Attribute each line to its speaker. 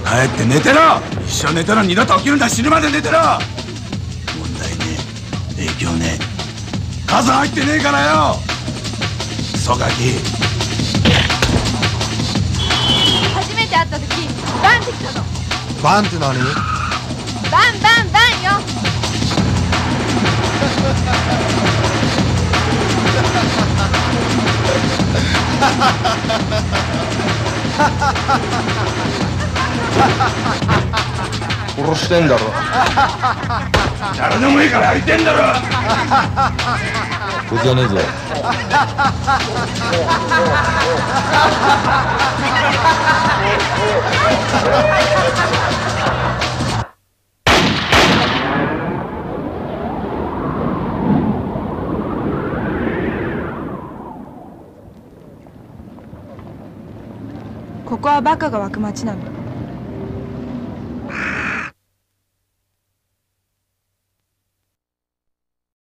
Speaker 1: 帰って寝てろ。一生寝たら二度と起きるんだ。死ぬまで寝てろ。問題ねえ、影響ねえ、数入ってねえからよ。クソガキ。
Speaker 2: 初めて会った時バンってきたの。
Speaker 3: バンって何？
Speaker 2: バンバンバンよ。
Speaker 4: 殺してんだろ。
Speaker 1: 誰でもいいからやりてんだろ。
Speaker 4: こいつじゃねえぞ。
Speaker 2: ここはバカが湧く町なの。